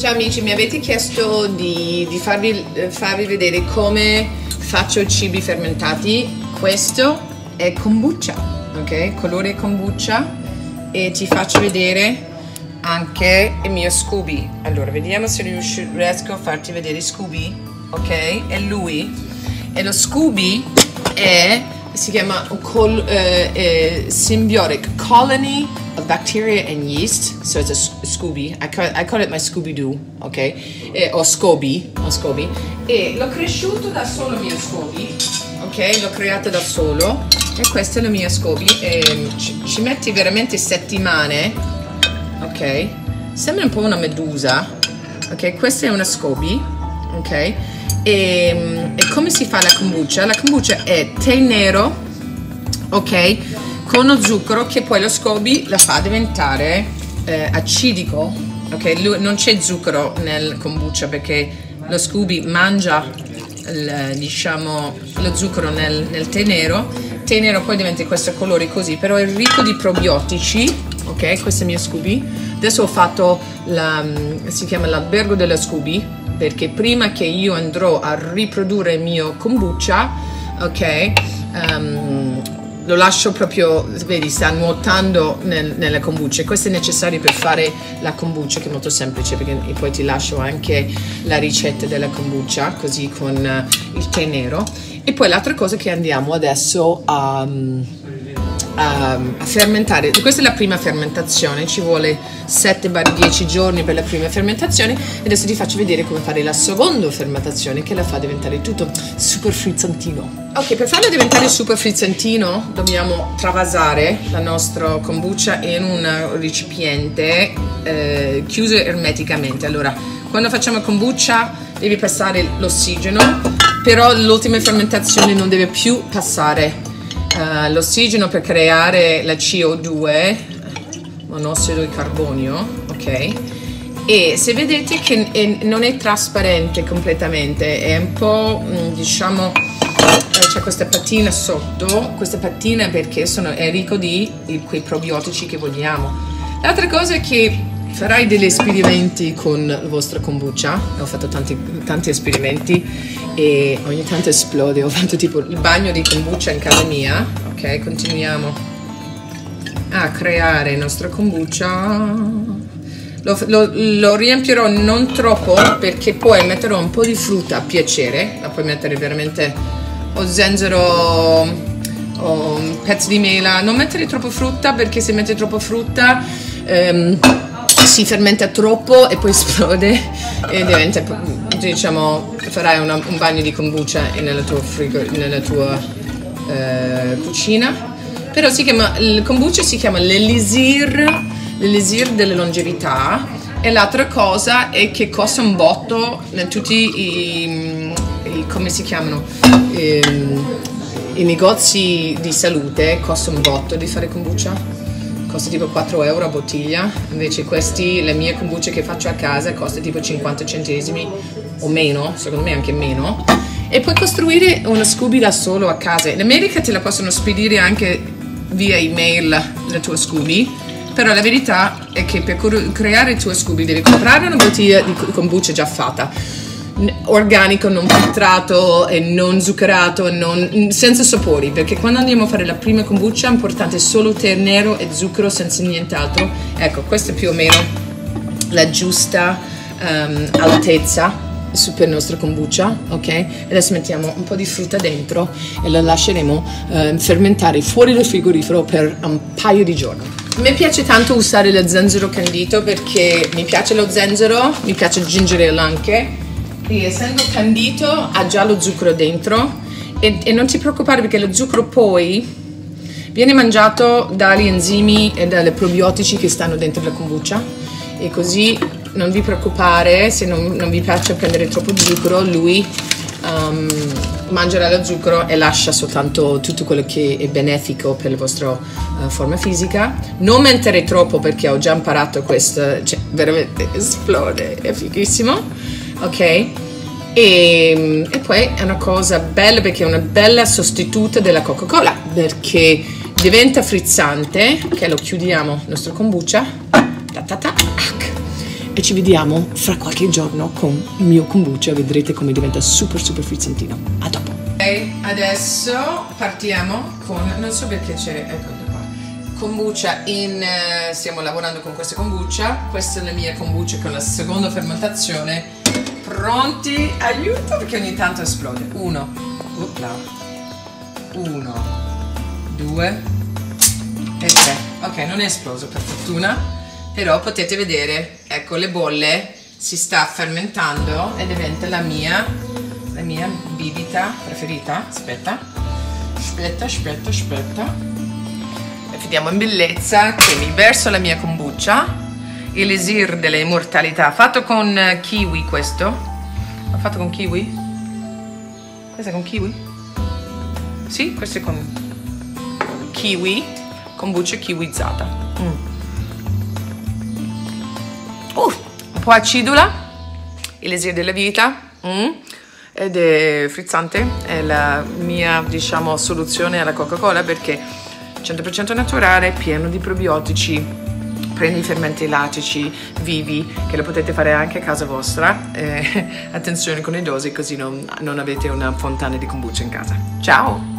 Ciao amici, mi avete chiesto di farvi vedere come faccio cibi fermentati. Questo è kombucha, ok? Colore kombucha, e ti faccio vedere anche il mio Scooby. Allora, vediamo se riesco a farti vedere Scooby, ok? È lui. E lo Scooby si chiama Symbiotic Colony of Bacteria and Yeast. So it's a Scooby. I call it my Scooby-Doo, ok? O Scoby. E l'ho cresciuto da solo, mio Scoby, ok? L'ho creato da solo. E questo è il mio Scoby. Ci metti veramente settimane, ok? Sembra un po' una medusa, ok? Questa è una Scoby, ok? E come si fa la kombucha? La kombucha è tè nero, ok, con lo zucchero, che poi lo Scoby la fa diventare acidico, ok? Non c'è zucchero nel kombucha perché lo Scooby mangia diciamo lo zucchero nel tè nero. Il tè nero poi diventa questo colore così, però è ricco di probiotici, ok? Questo è il mio Scooby. Adesso ho fatto si chiama l'albergo dello Scooby, perché prima che io andrò a riprodurre il mio kombucha, ok, lo lascio proprio, vedi, sta nuotando nella kombucha. Questo è necessario per fare la kombucha, che è molto semplice, perché poi ti lascio anche la ricetta della kombucha, così con il tè nero. E poi l'altra cosa che andiamo adesso a fermentare. Questa è la prima fermentazione, ci vuole 7-10 giorni per la prima fermentazione. Adesso ti faccio vedere come fare la seconda fermentazione, che la fa diventare tutto super frizzantino. Ok, per farla diventare super frizzantino dobbiamo travasare la nostra kombucha in un recipiente chiuso ermeticamente. Allora, quando facciamo kombucha devi passare l'ossigeno, però l'ultima fermentazione non deve più passare l'ossigeno per creare la CO2, monossido di carbonio, ok? E se vedete che non è trasparente completamente, è un po', diciamo, c'è questa patina sotto, questa patina perché è ricco di quei probiotici che vogliamo. L'altra cosa è che farai degli esperimenti con la vostra kombucha. Ho fatto tanti esperimenti e ogni tanto esplode. Ho fatto tipo il bagno di kombucha in casa mia, ok? Continuiamo a creare il nostro kombucha. Lo riempirò non troppo, perché poi metterò un po' di frutta a piacere. La puoi mettere veramente o zenzero o pezzi di mela. Non mettere troppo frutta, perché se metti troppo frutta si fermenta troppo e poi esplode e diventa, diciamo, farai un bagno di kombucha nella tua cucina. Però il kombucha si chiama l'elisir della longevità. E l'altra cosa è che costa un botto in tutti come si chiamano, i negozi di salute. Costa un botto di fare kombucha, costa tipo 4 euro a bottiglia. Invece la mia kombucha che faccio a casa costa tipo 50 centesimi o meno, secondo me anche meno. E puoi costruire uno Scooby da solo a casa. In America te la possono spedire anche via email la tua Scooby, però la verità è che per creare il tuo Scooby devi comprare una bottiglia di kombucha già fatta, organico, non filtrato e non zuccherato, senza sapori, perché quando andiamo a fare la prima kombucha è importante solo tè nero e zucchero, senza nient'altro. Ecco, questa è più o meno la giusta altezza per il nostro kombucha, ok? Adesso mettiamo un po' di frutta dentro e la lasceremo fermentare fuori dal frigorifero per un paio di giorni. A me piace tanto usare lo zenzero candito, perché mi piace lo zenzero, mi piace il ginger ale anche. E essendo candito ha già lo zucchero dentro, e non ti preoccupare, perché lo zucchero poi viene mangiato dagli enzimi e dai probiotici che stanno dentro la kombucha, e così non vi preoccupare se non vi piace prendere troppo zucchero. Lui mangerà lo zucchero e lascia soltanto tutto quello che è benefico per la vostra forma fisica. Non mentere troppo, perché ho già imparato questo, cioè veramente esplode, è fighissimo, ok? E poi è una cosa bella, perché è una bella sostituta della Coca-Cola, perché diventa frizzante. Ok, lo chiudiamo il nostro kombucha, e ci vediamo fra qualche giorno con il mio kombucha, vedrete come diventa super frizzantino. A dopo. Ok, adesso partiamo con, non so perché c'è, ecco qua, kombucha stiamo lavorando con questa kombucha, questa è la mia kombucha con la seconda fermentazione, pronti, aiuto perché ogni tanto esplode, 1, 2 e 3, ok non è esploso per fortuna, però potete vedere, ecco le bolle, si sta fermentando e diventa la mia bibita preferita, aspetta, e vediamo in bellezza, quindi verso la mia kombucha, elisir dell'immortalità, fatto con kiwi questo, ho fatto con kiwi? Questo è con kiwi? Sì, questo è con kiwi, kombucha kiwizzata. Un po' acidula, elisir della vita, ed è frizzante, è la mia, diciamo, soluzione alla Coca-Cola perché 100% naturale, pieno di probiotici, prende i fermenti lattici vivi che lo potete fare anche a casa vostra, attenzione con le dosi così non avete una fontana di kombucha in casa. Ciao!